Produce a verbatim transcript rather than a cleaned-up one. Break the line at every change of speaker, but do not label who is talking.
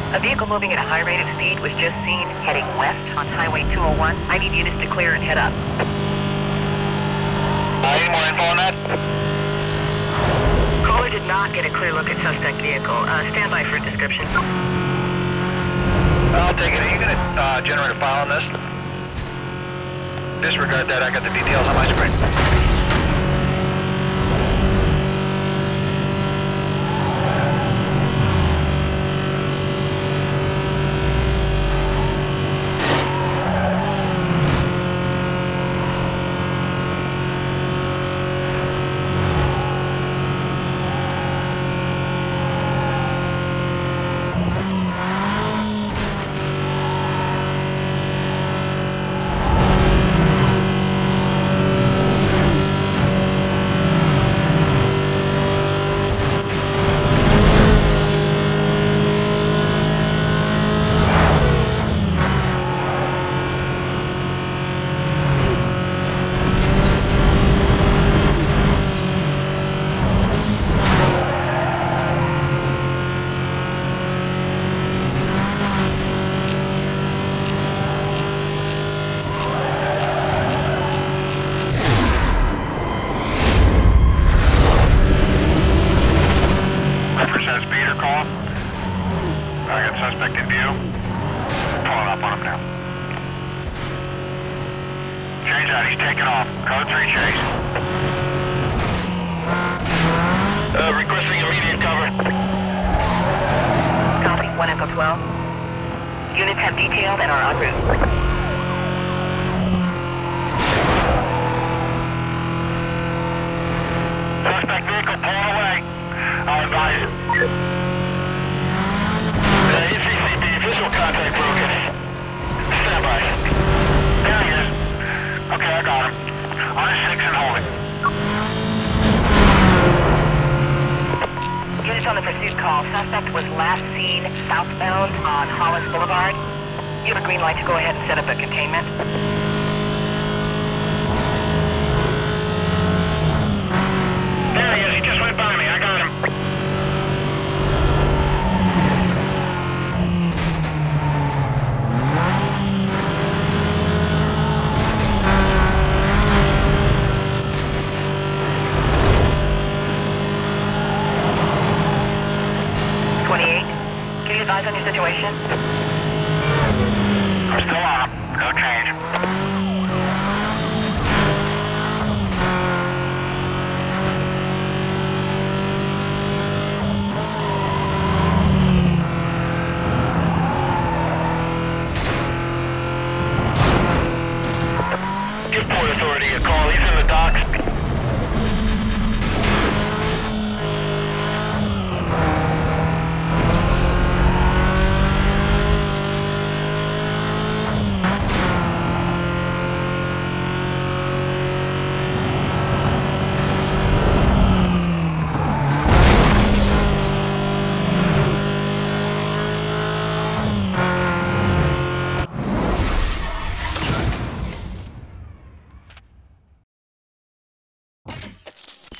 A vehicle moving at a high rate of speed was just seen heading west on Highway two oh one. I need units to clear and head up.
Uh, any more info on that?
Caller did not get a clear look at suspect vehicle. Uh, stand by for a description.
I'll take it. Are you going to uh, generate a file on this? Disregard that. I got the details on my screen. Suspect in view. Pulling up on him now. Change out, he's taking off. Code three chase. Uh, requesting immediate cover.
Copy, one Echo twelve. Units have detailed and are en route.
Suspect vehicle pulling away. I'll advise. E C C B, visual contact broken. Stand by. There he is. Okay, I got him. On his six and holding.
Units on the pursuit call. Suspect was last seen southbound on Hollis Boulevard. You have a green light to go ahead and set up a containment.
There he is. He just went by me. I got him.
twenty-eight. Can you advise on your situation?
I'm still on him. No change. Give Port Authority a call. He's in the docks.